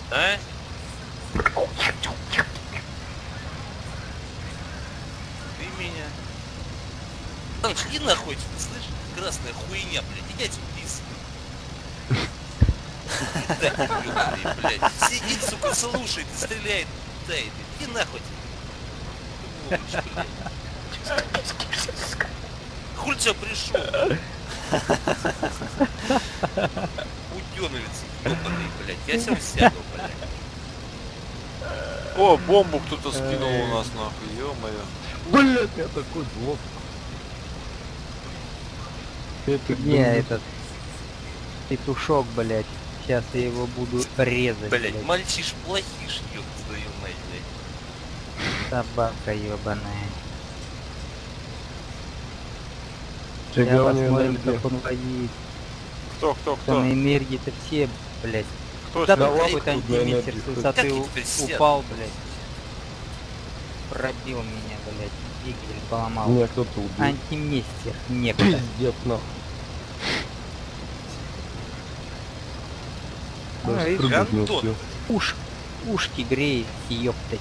А? Ты меня. Танч, иди нахуй, ты слышишь? Красная хуйня, блядь, иди отсюда, пиздец. Блядь, сидит, сука, слушает и стреляет, дает. Иди нахуй. Хуй тебя пришел. Удёновец, ёбаный, блядь. Я сам сяду, блядь. О, бомбу кто-то скинул у нас, нахуй, ё-моё. Блять, я такой злоб. Не, этот петушок, блять. Сейчас я его буду резать, Блядь, мальчиш плохиш, ёб твою мать, блядь. Собака ебаная. Фига Я у вас неё смотрю, энергия. как он воюет. Кто? Там энергии-то все, блять. Кто Да сюда? тут какой-то тут на антимистер энергии с хоть. высоты Как их все? упал, блять. Пробил меня, блять. Двигатель поломал. Меня кто-то убил. Антимистер некто. Пиздец, нахуй. Даже видишь, прыгнуть не Антон. успел. Ушки греет, ёптать.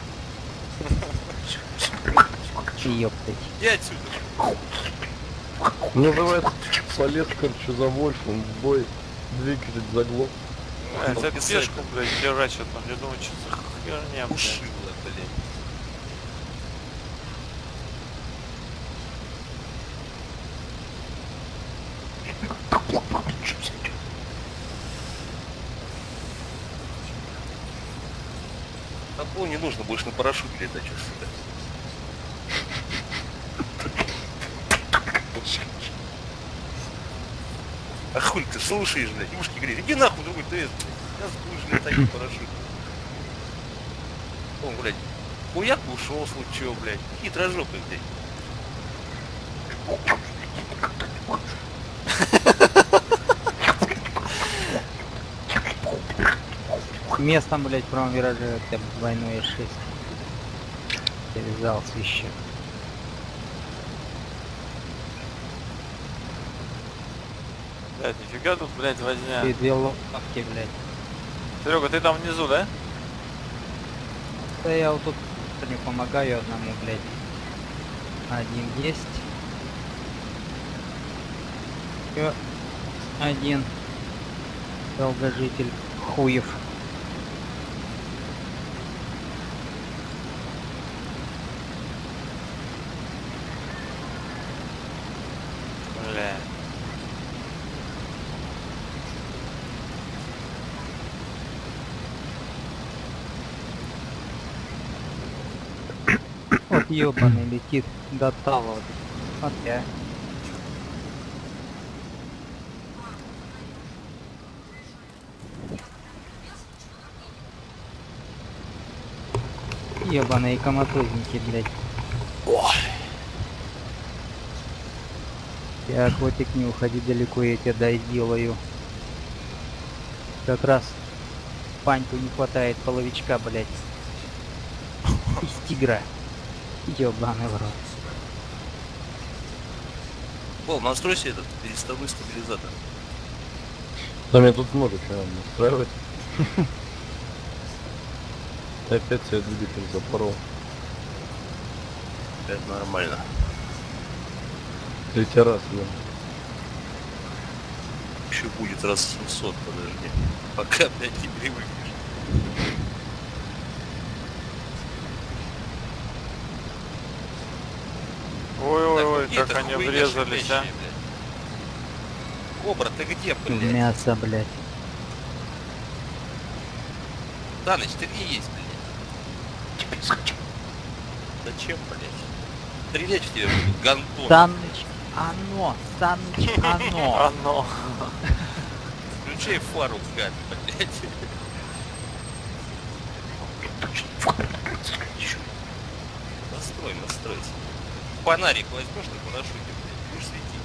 Ёптать. Я отсюда. Называется, полез, короче, за Вольфом в бой. Двигатель заглох. За пешку, блядь, херачат, там, я думаю, что за херня, блядь. Ушибло, блядь. Такого не нужно, будешь на парашюте летать, что сюда. А хуй ты слушаешь, блядь, ушки греют. Иди нахуй, другой ты, блядь. Сейчас будешь летать на парашюте. Он, блядь, хуяк ушел, случил, блядь. Хитрожопый, блядь. Местом, блять, в правом вираже хотя бы двойное 6. Завязался еще. Блядь, нифига тут, блядь, возня. И две лопатки, блять. Серега, ты там внизу, да? Да я вот тут не помогаю одному, блять. Один есть. Еще один долгожитель хуев. Бля. Вот ебаный летит до того. Вот я. Ебаные коматозники, блять. Я, котик, не уходи далеко, я тебя доделаю. Как раз паньку не хватает половичка, блять. Из тигра. Ёбаный в рот. Пол, настройся этот переставной стабилизатор. Там я тут много чего настраивать. Опять себе двигатель запорол. Это нормально. Третий раз, блин. Еще будет раз 700, подожди. Пока, блядь, не привыкнешь. Ой-ой-ой, Где как эта они хуйня врезались, а. шипящая, блядь? Кобра, ты где, блядь? Мясо, блять. Даныч, ты где есть, блядь? Зачем, блядь? Стрелять в тебя будут, гантон. Саныч, оно! Саныч, оно! Оно. Включай фару, гад, блядь. Настройся. Фонарик возьмешь на парашюте, блядь, будешь светить.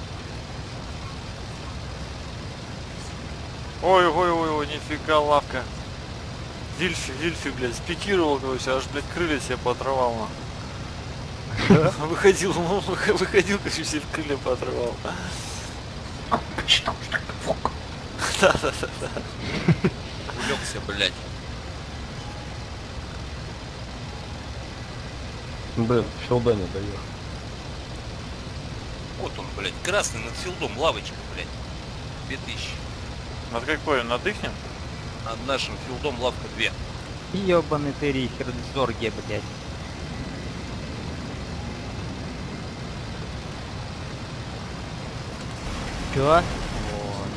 Ой-ой-ой, нифига лавка. Вильфи, блядь, спикировал, короче, аж, блядь, крылья себе поотрывал, на. Выходил, короче, себе крылья поотрывал. Улегся, блядь. Блин, филда не даешь. Вот он, блядь, красный над филдом, лавочка, блядь. 2000. Над какой? Над ихним? Над нашим филдом лавка 2. Ёбаный ты Рихард Зорге, блядь. Чё? Вот.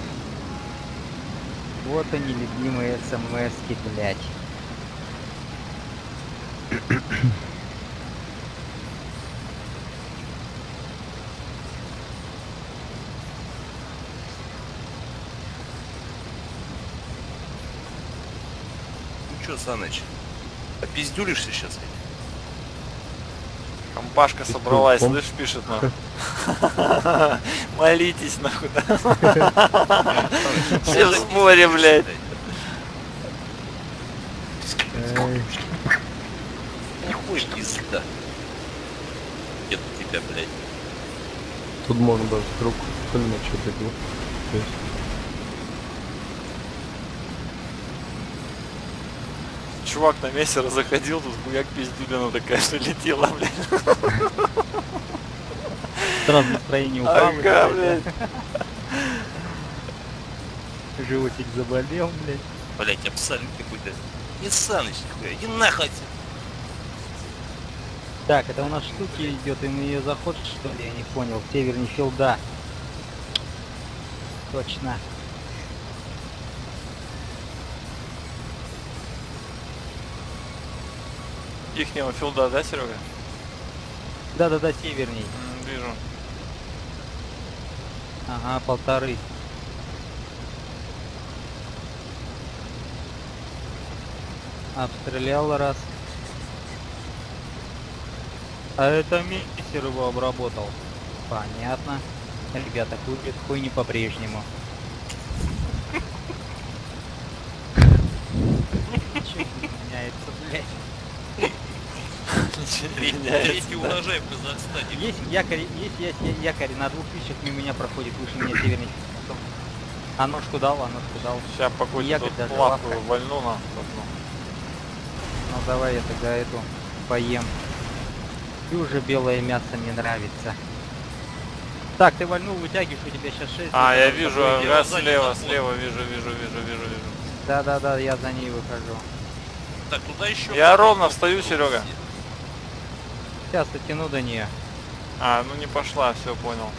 Вот они, любимые смс-ки, блядь. Ну чё, Саныч, опиздюлишься сейчас? Компашка собралась, Он- слышь, пишет нам. Молитесь, нахуй. Все в сборе, блядь. Эй, Нихуй пизда. Где-то тебя, блядь. Тут можно даже круг пулемет что-то было. Чувак на мессера заходил, тут хуяк пиздюлина такая, что летела, блядь. Сразу настроение упало. Ага, блядь. Животик заболел, блядь. Блядь, абсолютно какой-то. Не Саныч, нихуя, иди нахуй. Так, это у нас штуки идет, и на ее заход, что ли, я не понял. Севернее филда. Точно. Ихнего филда, да, Серега? Да-да-да, северней. Вижу. Ага, 1,5. Обстрелял раз. А это мессер его обработал. Понятно. Ребята, хуй не по-прежнему. Чё меняется, блядь? Ничего не меняется, Третий да. урожай в Казахстане. Есть якорь на 2000 мимо меня проходит, выше меня северный. А ножку дал, а ножку дал. Сейчас покойте Якорь тут даже лавку лавка. вольну на. Ну давай я тогда эту поем. И уже белое мясо мне нравится. Так, ты вольнул, вытягиваешь, у тебя сейчас 6. А, я вижу, такое дело, ага, сзади слева, заход. слева, вижу. Да-да-да, я за ней выхожу. Так, туда еще. Я ровно встаю, Серега. Сейчас дотяну до нее. А, ну не пошла, все, понял.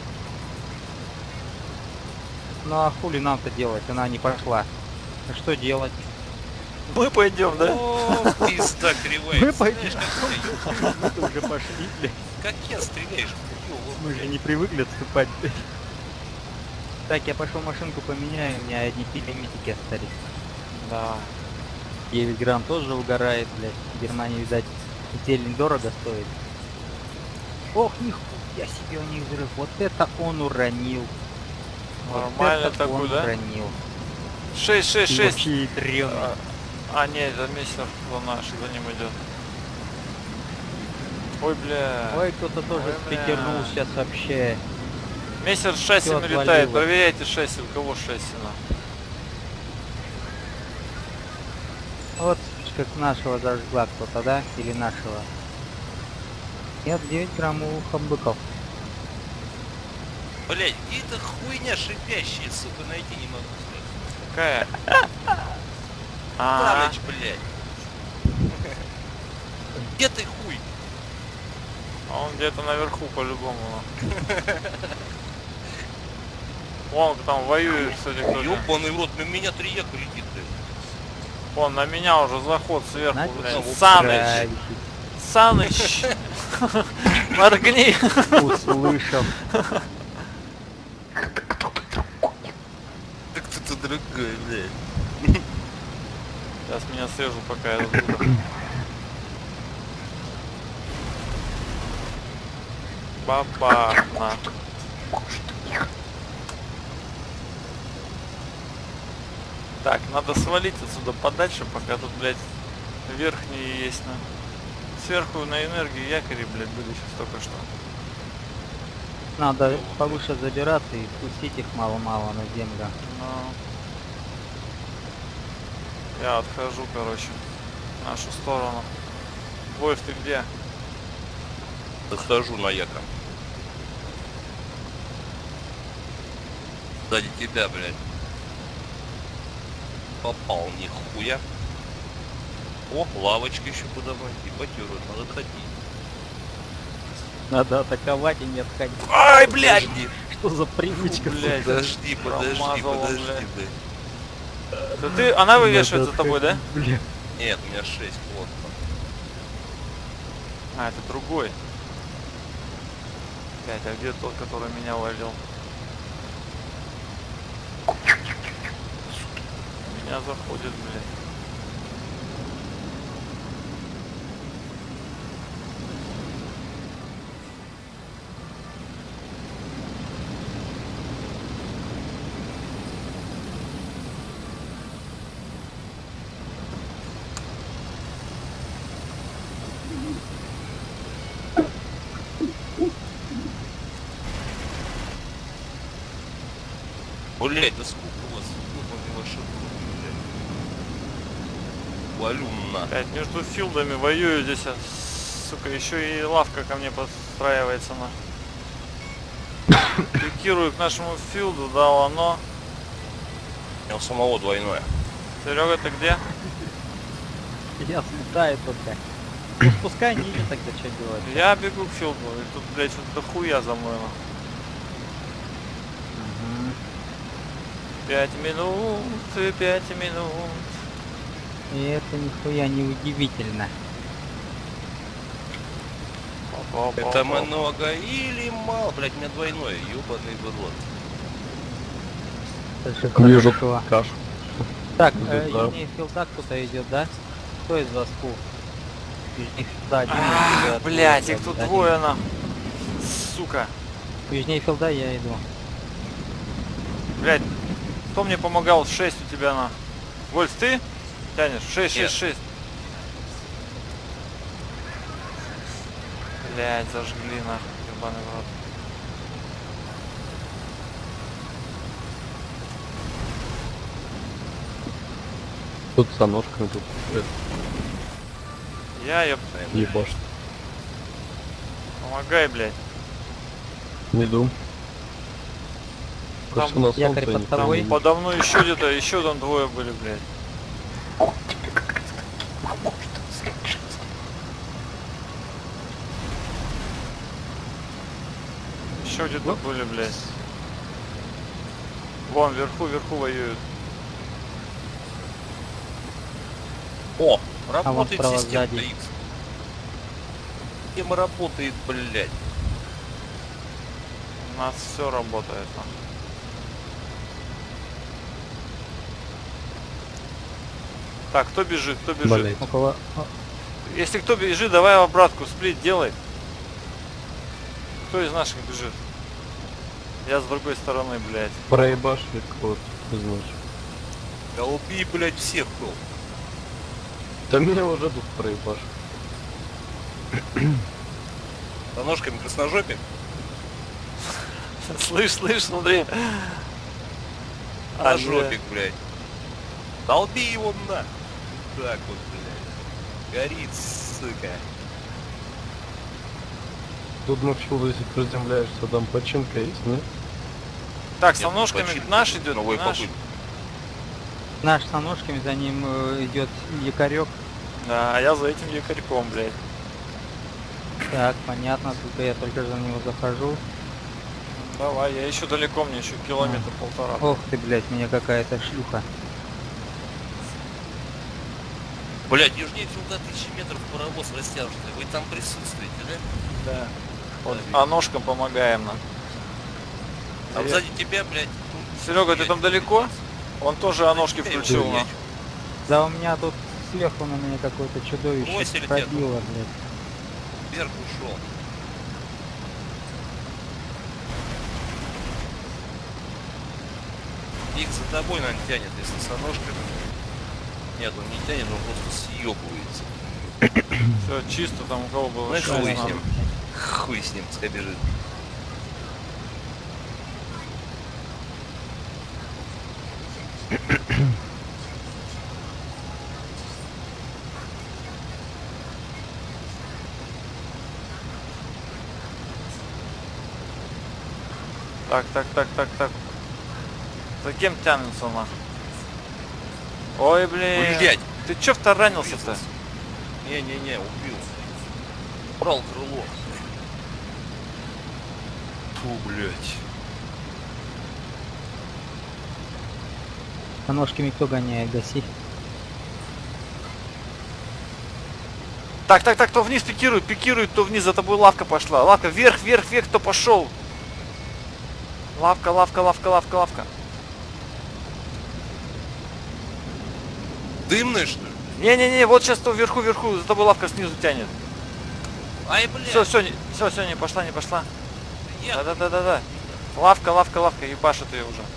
Ну а хули нам-то делать? Она не пошла. А что делать? Мы пойдем, да? О, пизда кривая. Мы Знаешь, пойдем. Мы уже пошли, блядь. как я стреляешь? Мы же не привыкли отступать, блядь. Так, я пошел машинку поменяю, у меня одни пилеметики остались. Да. 9 грамм тоже угорает, блядь. В Германии, видать, зелень дорого стоит. Ох, нихуя себе у них взрыв. Вот это он уронил. Нормально вот это такой, он да? уронил. 6. И вообще ядрёный. А, нет, это мессер наш, за ним идет. Ой, бля. Ой, кто-то тоже Ой, бля. спикернул сейчас вообще. Мессер с шасси Всё летает, отвалило. проверяйте шасси, у кого шасси на. Вот как нашего зажгла кто-то, да? Или нашего? Нет, 9 грамм у хамбыков. Блять, где эта хуйня шипящая, сука, найти не могу. Какая? А, Саныч, блядь. Где ты хуй? он где-то наверху по-любому. Вон там воюет, кстати, кто-то. Ёбаный в рот, на меня 3 якоря летит, блядь. Вон, на меня уже заход сверху, Значит, блядь. вот Саныч! Саныч! Моргни! Услышал. Так кто-то другой, блядь. Сейчас меня срежу, пока я разбуду. Бабахна. Так, надо свалить отсюда подальше, пока тут, блядь, верхние есть. Сверху на энергии якори, блядь, были сейчас только что. Надо повыше забираться и спустить их мало-мало на землю. Ну, я отхожу, короче, в нашу сторону. Вольф, ты где? Захожу на якорь. Сзади тебя, блядь. Попал, нихуя. О, лавочка еще подавать. Ебать, урод, надо отходить. Надо атаковать и не отходить. Ай, блядь! Подожди, Что за привычка? Блядь, подожди, промазала, подожди, блядь. блядь. Да ты, она вывешивает за тобой, да? Бля. Нет, у меня 6 плотно. А, это другой. Блядь, а где тот, который меня валил? Меня заходит, блядь. Блять, да сколько у вас? Ебаный ваши блядь. Валю на. Блядь, между филдами воюю здесь, а, сука, еще и лавка ко мне подстраивается на. Пикирую к нашему филду, дал оно. У него самого двойное. Серега, ты где? Я слетаю только. Ну, пускай не идет тогда, что делать. Я бегу к филду, и тут, блядь, что-то дохуя за мной. Мгм. 5 минут, 5 минут. И это нихуя не удивительно. Это много или мало? Блять, у меня двойное, ебаный в рот. Это же Вижу хорошо. кашу. Так, Да. южнее филда кто-то идет, да? Кто из вас пул? Южнее филда один Ах, идет, блядь, один, их тут один. двое на. Сука. Южнее филда я иду. Блядь, кто мне помогал? 6 у тебя на. Вольф, ты тянешь? 6, Нет. 6, 6. Блядь, зажгли нахуй, ебаный в рот. Тут за ножками тут Я, ёб, ебашь. помогай, блядь. Не дум. Там Просто на якорь солнце под никто тобой. не Подо мной еще где-то, еще там двое были, блядь. Еще где-то были, блядь. Вон, вверху воюют. О, вот работает справа система сзади. X. Система работает, блядь. У нас все работает. Там. Так, кто бежит, кто бежит? болеет. Около... Если кто бежит, давай в обратку, сплит делай. Кто из наших бежит? Я с другой стороны, блядь. Проебашли кого-то, значит. Долби, блядь, всех, ну. Да меня уже тут проебашь. За ножками красножопик. Слышь, смотри. А жопик, блядь. Долби его на. Так вот, блядь. Горит, сука. Тут на филду, если приземляешься, там починка есть, нет? Так, с Нет, ножками починка. наш идет, Новый наш. попытка. Наш с ножками, за ним идет якорек. Да, а я за этим якорьком, блядь. Так, понятно, тут я только за него захожу. Давай, я еще далеко, мне еще километр полтора. Ох ты, блядь, меня какая-то шлюха. Блядь, южнее филда 1000 метров паровоз растяжный. Вы там присутствуете, да? Да. Вот, а ножкам помогаем нам. Там сзади тебя, блядь. Серега, ты там далеко? Он тоже о ножки включил. блядь. Да у меня тут сверху на меня какое-то чудовище Бросили тебя. пробило, блядь. Вверх ушел. Их за тобой, наверное, тянет, если со ножками. Нет, он не тянет, он просто съебывается. Все, чисто там у кого было. Знаешь, шесть хуй с надо. ним. Хуй с ним, пускай бежит. Так. За кем тянется она? Ой, блин. Блять. Ты чё вторанился-то? Не-не-не, убил. Брал крыло. Фу, блять. А ножками кто гоняет, гаси. Так, кто вниз пикирует, кто вниз, за тобой лавка пошла. Лавка, вверх, кто пошел. Лавка. Дымный, что ли? Не-не-не, вот сейчас то вверху, за тобой лавка снизу тянет. Ай, блядь. Все, не пошла. Да. Лавка, ебашит ее уже.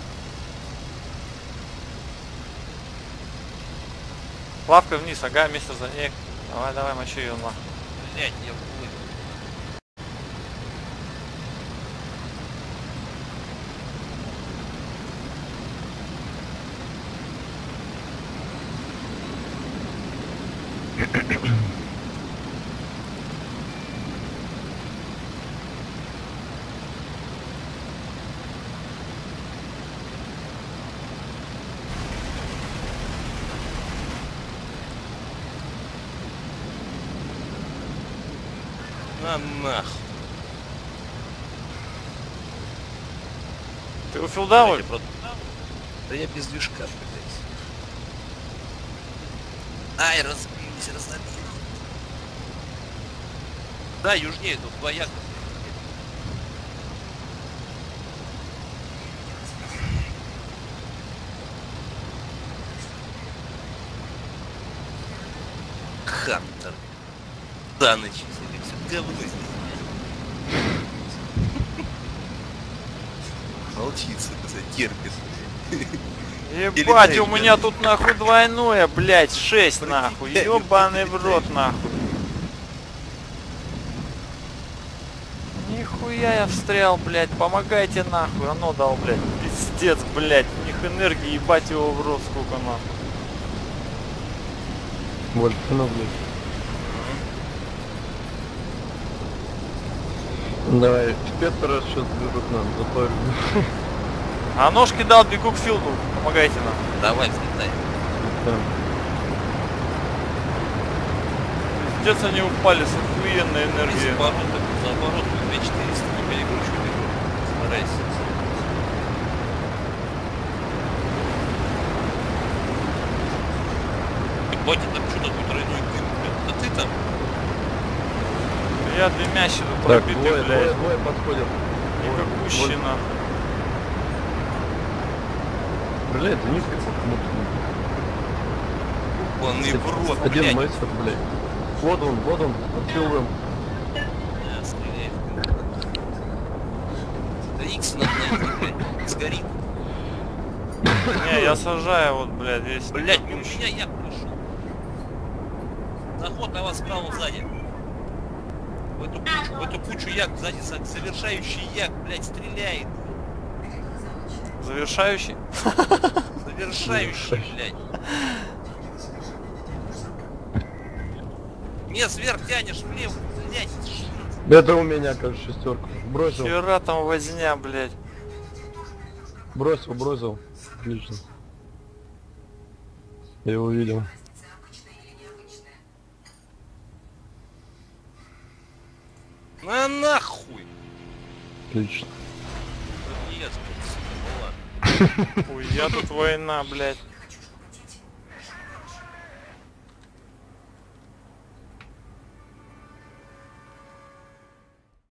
Лавка вниз, ага, вместе за ней. Давай, мочи ее на. Блять, я вплыл. На нахуй. Ты у филдауэль? Да я без движка, блядь. Ай, разобил. Да, южнее, тут двояко. Хантер. Да, начали все говно здесь. Молчится, терпит. Ебать, у меня тут нахуй двойное, блять, 6 нахуй. Ебаный в рот нахуй. Нихуя я встрял, блять, помогайте нахуй. Оно дал, блять, пиздец, блять. У них энергии, ебать его в рот, сколько нахуй. Вольф, ну, блядь. Давай, Петра сейчас берут нам, запарю. А ножки дал, бегу к филду. Помогайте нам. Давай, взлетай. Пиздец, они упали с охуенной энергией. За оборот 2400, не перекручивай его. Старайся. Ебать, там что-то тут тройной дым, блядь. Да ты там? Я дымящий тут Так, пробитый, блядь. двое подходят. Никакущий нахуй. Блядь, за них Он и в рот, один блядь. мастер, блядь. Вот он, отпилываем. Да, стреляй в него. Да икс надо найти, блядь. Сгорит. Не, я сажаю вот, блядь, весь. Блядь, у меня як пришел. Заход на вас справа сзади. В эту кучу як сзади, совершающий як, блядь, стреляет. Завершающий? Завершающий, блядь. Не, сверх тянешь влево, блядь. Это у меня, кажется, шестерка. Бросил. Хера там возня, блядь. Бросил. Отлично. Я его видел. На нахуй. Отлично. Это не я, сука, ну ладно. Ой, я тут война, блядь.